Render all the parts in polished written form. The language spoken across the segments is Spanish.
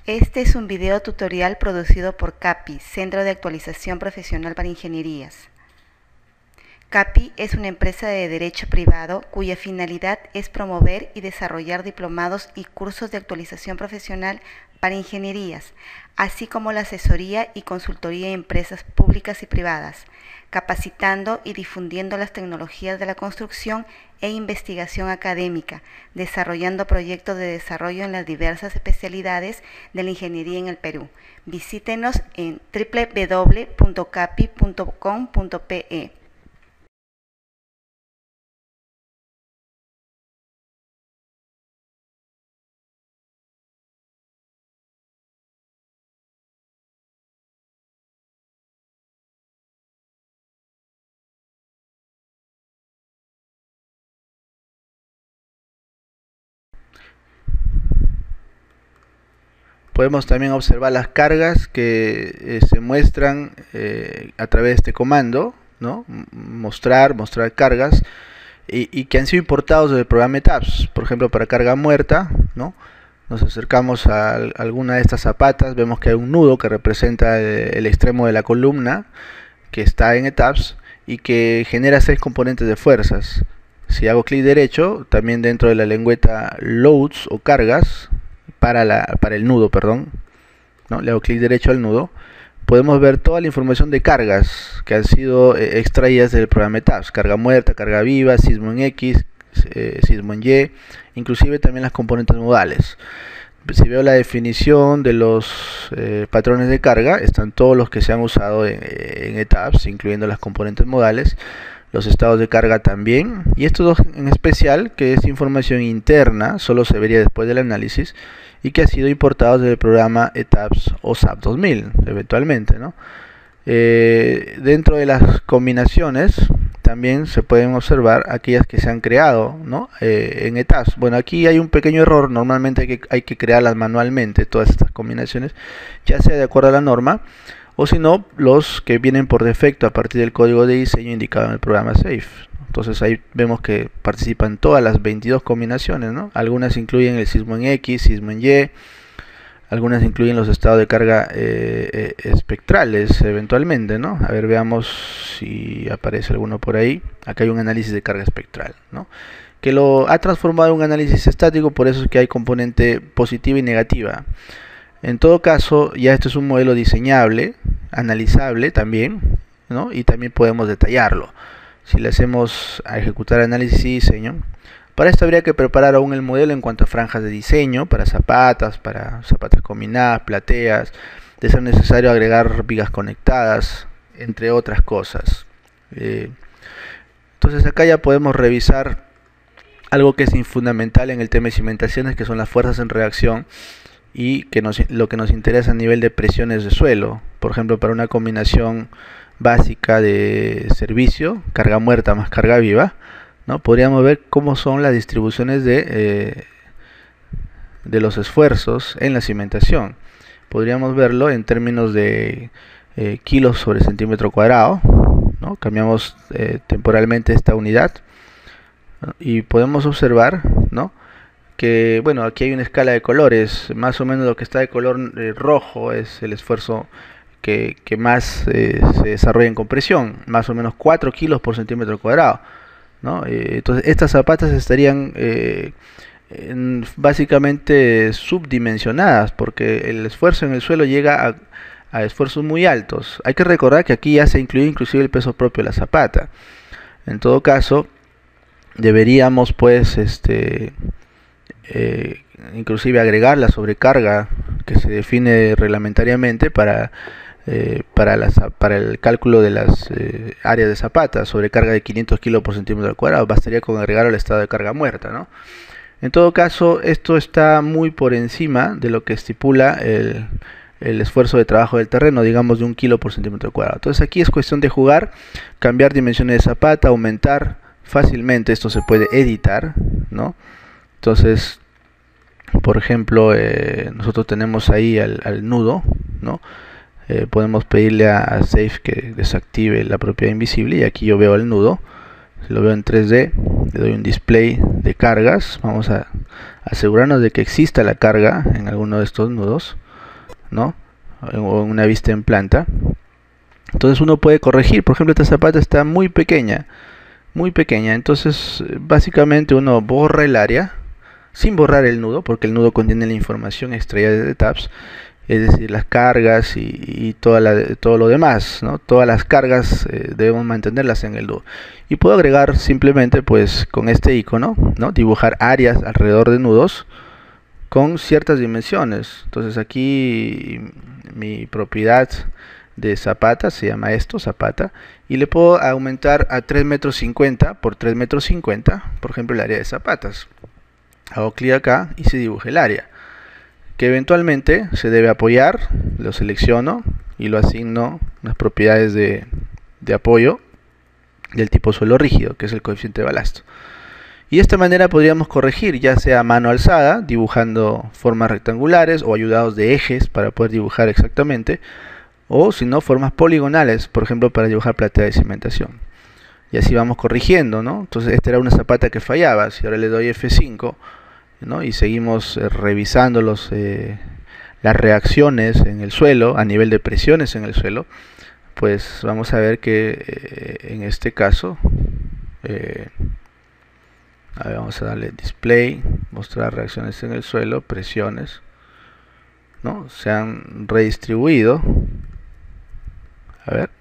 Este es un video tutorial producido por CAPI, Centro de Actualización Profesional para Ingenierías. CAPI es una empresa de derecho privado cuya finalidad es promover y desarrollar diplomados y cursos de actualización profesional para ingenierías, así como la asesoría y consultoría en empresas públicas y privadas, capacitando y difundiendo las tecnologías de la construcción e investigación académica, desarrollando proyectos de desarrollo en las diversas especialidades de la ingeniería en el Perú. Visítenos en www.capi.com.pe. Podemos también observar las cargas que se muestran a través de este comando, ¿no? Mostrar cargas y que han sido importados del programa ETAPS. Por ejemplo, para carga muerta, ¿no? Nos acercamos a alguna de estas zapatas, vemos que hay un nudo que representa el extremo de la columna que está en ETAPS y que genera 6 componentes de fuerzas. Si hago clic derecho, también dentro de la lengüeta loads o cargas, para el nudo, perdón, ¿no? Le hago clic derecho al nudo, podemos ver toda la información de cargas que han sido extraídas del programa ETAPS: carga muerta, carga viva, sismo en X, sismo en Y, inclusive también las componentes modales. Si veo la definición de los patrones de carga, están todos los que se han usado en ETAPS, incluyendo las componentes modales, los estados de carga también, y estos dos en especial, que es información interna, solo se vería después del análisis, y que ha sido importado desde el programa ETAPS o SAP 2000, eventualmente, ¿no? Dentro de las combinaciones también se pueden observar aquellas que se han creado, ¿no? En ETAPS. Bueno, aquí hay un pequeño error. Normalmente hay que crearlas manualmente, todas estas combinaciones, ya sea de acuerdo a la norma, o si no, los que vienen por defecto a partir del código de diseño indicado en el programa SAFE. Entonces ahí vemos que participan todas las 22 combinaciones, ¿no? Algunas incluyen el sismo en X, sismo en Y, algunas incluyen los estados de carga espectrales eventualmente, ¿no? A ver, veamos si aparece alguno por ahí. Acá hay un análisis de carga espectral, ¿no? Que lo ha transformado en un análisis estático, por eso es que hay componente positiva y negativa. En todo caso, ya esto es un modelo diseñable, analizable también, ¿no? Y también podemos detallarlo. Si le hacemos a ejecutar análisis y diseño, para esto habría que preparar aún el modelo en cuanto a franjas de diseño, para zapatas combinadas, plateas, de ser necesario agregar vigas conectadas, entre otras cosas. Entonces acá ya podemos revisar algo que es fundamental en el tema de cimentaciones, que son las fuerzas en reacción, y que lo que nos interesa a nivel de presiones de suelo. Por ejemplo, para una combinación básica de servicio, carga muerta más carga viva, ¿no? Podríamos ver cómo son las distribuciones de los esfuerzos en la cimentación. Podríamos verlo en términos de kilos sobre centímetro cuadrado, ¿no? Cambiamos temporalmente esta unidad, ¿no? Y podemos observar, ¿no?, que, bueno, aquí hay una escala de colores. Más o menos lo que está de color rojo es el esfuerzo que más se desarrolla en compresión, más o menos 4 kilos por centímetro cuadrado, ¿no? Entonces estas zapatas estarían básicamente subdimensionadas, porque el esfuerzo en el suelo llega a esfuerzos muy altos. Hay que recordar que aquí ya se incluye inclusive el peso propio de la zapata. En todo caso, deberíamos pues inclusive agregar la sobrecarga que se define reglamentariamente para el cálculo de las áreas de zapata, sobrecarga de 500 kilos por centímetro cuadrado. Bastaría con agregar el estado de carga muerta, ¿no? En todo caso, esto está muy por encima de lo que estipula el esfuerzo de trabajo del terreno, digamos de 1 kilo por centímetro cuadrado. Entonces aquí es cuestión de jugar, cambiar dimensiones de zapata, aumentar fácilmente. Esto se puede editar, ¿no? Entonces, por ejemplo, nosotros tenemos ahí al nudo, ¿no? Podemos pedirle a SAFE que desactive la propiedad invisible, y aquí yo veo el nudo. Si lo veo en 3D, le doy un display de cargas. Vamos a asegurarnos de que exista la carga en alguno de estos nudos, ¿no? O una vista en planta. Entonces uno puede corregir. Por ejemplo, esta zapata está muy pequeña, muy pequeña. Entonces básicamente uno borra el área sin borrar el nudo, porque el nudo contiene la información extraída de tabs, es decir, las cargas y todo lo demás, ¿no? Todas las cargas debemos mantenerlas en el nudo. Y puedo agregar simplemente, pues, con este icono, ¿no? Dibujar áreas alrededor de nudos con ciertas dimensiones. Entonces aquí mi propiedad de zapata se llama esto, zapata, y le puedo aumentar a 3,50 m por 3,50 m, por ejemplo, el área de zapatas. Hago clic acá y se dibuja el área, que eventualmente se debe apoyar. Lo selecciono y lo asigno las propiedades de apoyo del tipo suelo rígido, que es el coeficiente de balasto. Y de esta manera podríamos corregir, ya sea a mano alzada, dibujando formas rectangulares, o ayudados de ejes para poder dibujar exactamente, o si no, formas poligonales, por ejemplo, para dibujar platea de cimentación. Y así vamos corrigiendo, ¿no? Entonces esta era una zapata que fallaba. Si ahora le doy F5, ¿no? Y seguimos revisando las reacciones en el suelo, a nivel de presiones en el suelo, pues vamos a ver que en este caso, a ver, vamos a darle display, mostrar reacciones en el suelo, presiones, ¿no? Se han redistribuido. A ver.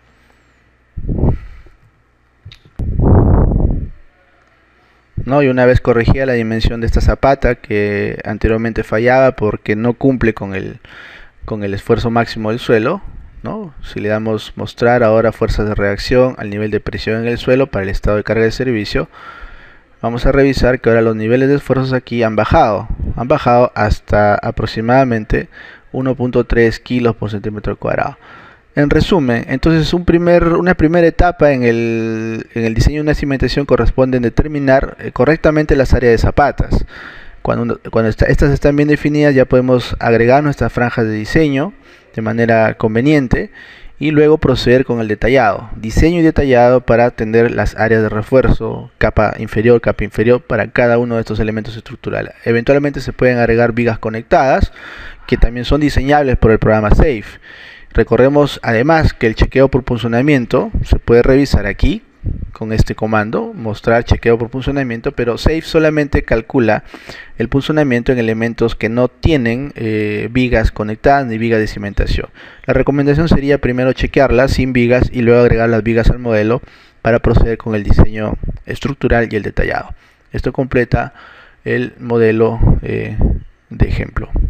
¿No? Y una vez corregida la dimensión de esta zapata, que anteriormente fallaba porque no cumple con el esfuerzo máximo del suelo, ¿no? Si le damos mostrar ahora fuerzas de reacción al nivel de presión en el suelo para el estado de carga de servicio, vamos a revisar que ahora los niveles de esfuerzos aquí han bajado hasta aproximadamente 1,3 kilos por centímetro cuadrado. En resumen, entonces una primera etapa en el diseño de una cimentación corresponde en determinar correctamente las áreas de zapatas. Cuando estas están bien definidas, ya podemos agregar nuestras franjas de diseño de manera conveniente y luego proceder con el detallado. Diseño y detallado para atender las áreas de refuerzo, capa inferior para cada uno de estos elementos estructurales. Eventualmente se pueden agregar vigas conectadas, que también son diseñables por el programa SAFE. Recordemos además que el chequeo por punzonamiento se puede revisar aquí con este comando, mostrar chequeo por punzonamiento, pero SAFE solamente calcula el punzonamiento en elementos que no tienen vigas conectadas ni vigas de cimentación. La recomendación sería primero chequearlas sin vigas y luego agregar las vigas al modelo para proceder con el diseño estructural y el detallado. Esto completa el modelo de ejemplo.